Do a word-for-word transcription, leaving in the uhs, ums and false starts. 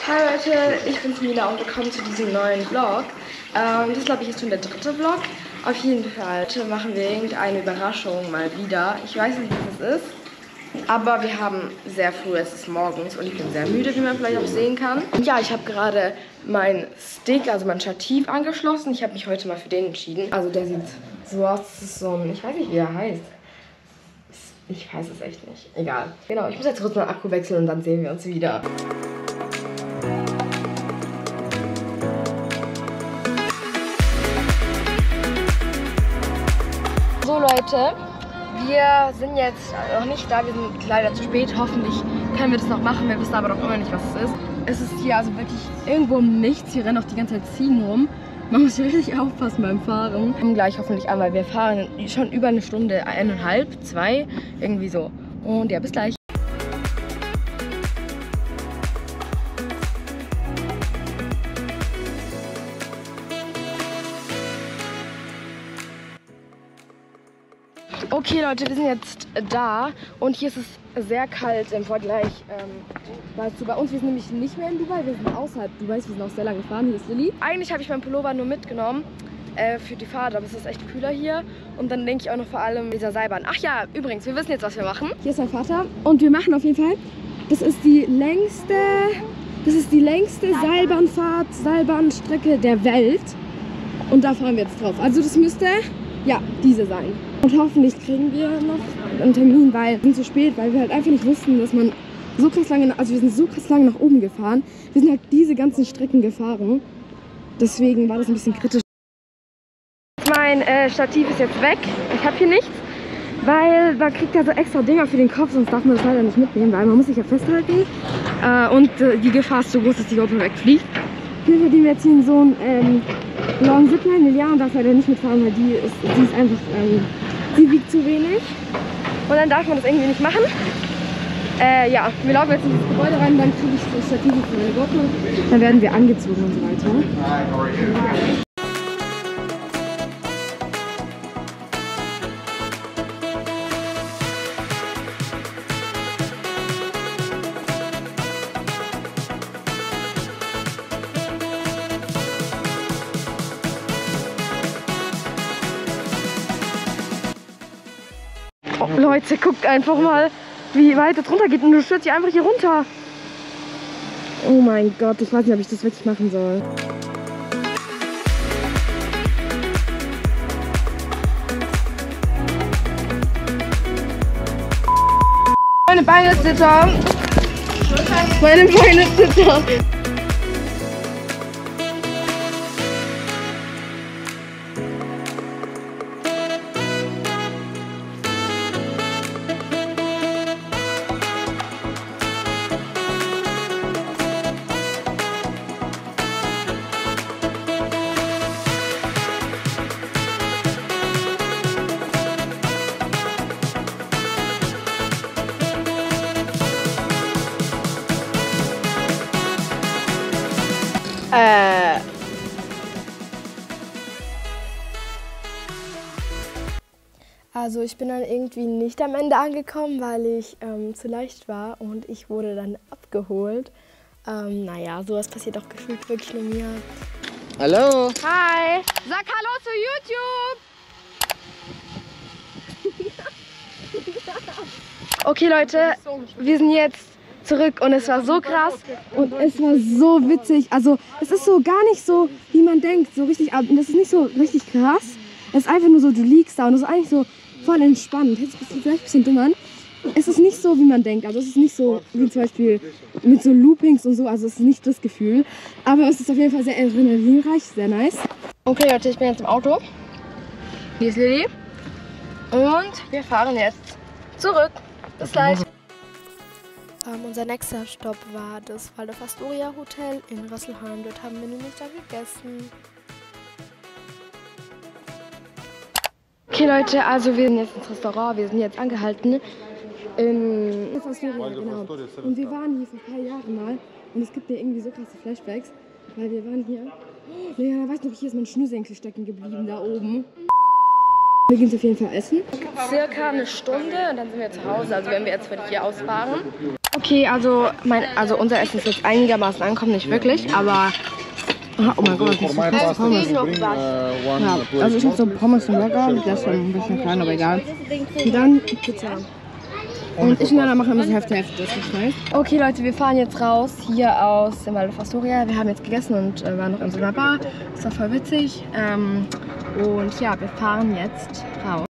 Hi Leute, ich bin's Mila und willkommen zu diesem neuen Vlog. Ähm, das ist glaube ich jetzt schon der dritte Vlog. Auf jeden Fall heute machen wir irgendeine Überraschung mal wieder. Ich weiß nicht, was es ist, aber wir haben sehr früh, es ist morgens und ich bin sehr müde, wie man vielleicht auch sehen kann. Und ja, ich habe gerade meinen Stick, also mein Stativ angeschlossen. Ich habe mich heute mal für den entschieden. Also der sieht so aus, das ist so ein, ich weiß nicht wie er heißt. Ich weiß es echt nicht. Egal. Genau, ich muss jetzt kurz meinen Akku wechseln und dann sehen wir uns wieder. So Leute, wir sind jetzt noch nicht da, wir sind leider zu spät. Hoffentlich können wir das noch machen, wir wissen aber noch immer nicht, was es ist. Es ist hier also wirklich irgendwo um nichts, hier rennen auch die ganze Zeit Ziegen rum. Man muss hier richtig aufpassen beim Fahren. Wir kommen gleich hoffentlich an, weil wir fahren schon über eine Stunde, eineinhalb, zwei, irgendwie so. Und ja, bis gleich. Okay Leute, wir sind jetzt da und hier ist es sehr kalt im Vergleich ähm, zu bei uns. Wir sind nämlich nicht mehr in Dubai, wir sind außerhalb Dubais, wir sind auch sehr lange gefahren. Hier ist Lilly. Eigentlich habe ich meinen Pullover nur mitgenommen äh, für die Fahrt, aber es ist echt kühler hier. Und dann denke ich auch noch vor allem dieser Seilbahn. Ach ja, übrigens, wir wissen jetzt, was wir machen. Hier ist mein Vater und wir machen auf jeden Fall, das ist die längste, das ist die längste Seilbahnfahrt, Seilbahnstrecke der Welt. Und da fahren wir jetzt drauf. Also das müsste, ja, diese sein. Und hoffentlich kriegen wir noch einen Termin, weil wir sind zu spät, weil wir halt einfach nicht wussten, dass man so krass lange, also wir sind so krass lange nach oben gefahren. Wir sind halt diese ganzen Strecken gefahren. Deswegen war das ein bisschen kritisch. Mein äh, Stativ ist jetzt weg. Ich habe hier nichts, weil man kriegt ja so extra Dinger für den Kopf, sonst darf man das leider nicht mitnehmen, weil man muss sich ja festhalten. Äh, und äh, die Gefahr ist so groß, dass die GoPro wegfliegt. Hier verdienen wir jetzt hier in so einen ähm, Long Zipline. Lilian darf leider nicht mitfahren, weil die ist, die ist einfach, ähm, die wiegt zu wenig. Und dann darf man das irgendwie nicht machen. Äh, ja, wir laufen jetzt in das Gebäude rein, dann kriege ich das Stativ für meine GoPro. Dann werden wir angezogen und so weiter. Oh, Leute, guckt einfach mal, wie weit es runter geht und du stürzt hier einfach hier runter. Oh mein Gott, ich weiß nicht, ob ich das wirklich machen soll. Meine Beine zittern. Meine Beine zittern. Äh. Also ich bin dann irgendwie nicht am Ende angekommen, weil ich ähm, zu leicht war und ich wurde dann abgeholt. Ähm, naja, sowas passiert auch gefühlt wirklich nur mir. Hallo! Hi! Sag Hallo zu YouTube! Okay Leute, wir sind jetzt zurück und es war so krass und es war so witzig. Also es ist so gar nicht so, wie man denkt, so richtig, das ist nicht so richtig krass. Es ist einfach nur so, du liegst da und es ist eigentlich so voll entspannt. Jetzt bist du vielleicht ein bisschen dumm an. Es ist nicht so, wie man denkt. Also es ist nicht so, wie zum Beispiel mit so Loopings und so. Also es ist nicht das Gefühl. Aber es ist auf jeden Fall sehr adrenalinreich, sehr nice. Okay Leute, ich bin jetzt im Auto. Hier ist Lilly. Und wir fahren jetzt zurück. Bis gleich. Ähm, unser nächster Stopp war das Waldorf Astoria Hotel in Rösselheim. Dort haben wir nämlich da gegessen. Okay Leute, also wir sind jetzt ins Restaurant, wir sind jetzt angehalten. In Astoria, genau. Und wir waren hier vor ein paar Jahren mal und es gibt mir irgendwie so krasse Flashbacks, weil wir waren hier. Oh, ja, weiß nicht, hier ist mein Schnürsenkel stecken geblieben, da oben. Wir gehen auf jeden Fall essen. Circa eine Stunde und dann sind wir zu Hause, also wenn wir jetzt von hier aus fahren. Okay Okay, also, mein, also unser Essen ist jetzt einigermaßen angekommen, nicht wirklich, aber... Oh mein Gott, das ist fast Pommes. Ja, also ich habe so Pommes und Burger, der ist schon ein bisschen klein, aber egal. Und dann Pizza. Und ich und Nana machen immer so Hälfte, Hälfte, das ist nice. Okay Leute, wir fahren jetzt raus hier aus dem Waldorf Astoria. Wir haben jetzt gegessen und äh, waren noch in so einer Bar. Das war voll witzig. Ähm, und ja, wir fahren jetzt raus.